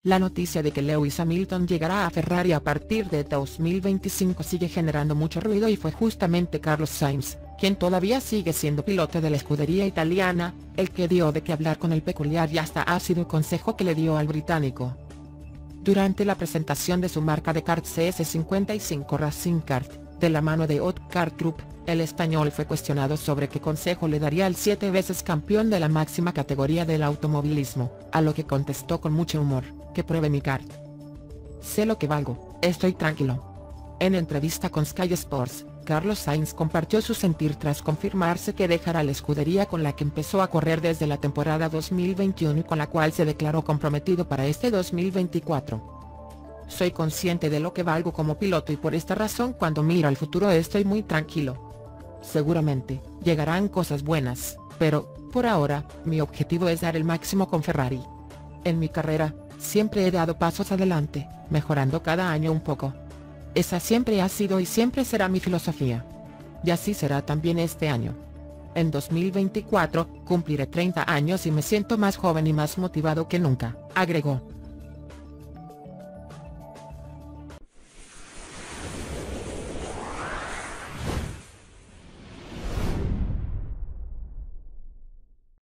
La noticia de que Lewis Hamilton llegará a Ferrari a partir de 2025 sigue generando mucho ruido y fue justamente Carlos Sainz, quien todavía sigue siendo piloto de la escudería italiana, el que dio de qué hablar con el peculiar y hasta ácido consejo que le dio al británico. Durante la presentación de su marca de karts CS55 Racing Kart, de la mano de Hot Kart Group, el español fue cuestionado sobre qué consejo le daría al 7 veces campeón de la máxima categoría del automovilismo, a lo que contestó con mucho humor: que pruebe mi kart. Sé lo que valgo, estoy tranquilo. En entrevista con Sky Sports, Carlos Sainz compartió su sentir tras confirmarse que dejará la escudería con la que empezó a correr desde la temporada 2021 y con la cual se declaró comprometido para este 2024. Soy consciente de lo que valgo como piloto y por esta razón cuando miro al futuro estoy muy tranquilo. Seguramente, llegarán cosas buenas, pero, por ahora, mi objetivo es dar el máximo con Ferrari. En mi carrera, siempre he dado pasos adelante, mejorando cada año un poco. Esa siempre ha sido y siempre será mi filosofía. Y así será también este año. En 2024, cumpliré 30 años y me siento más joven y más motivado que nunca, agregó.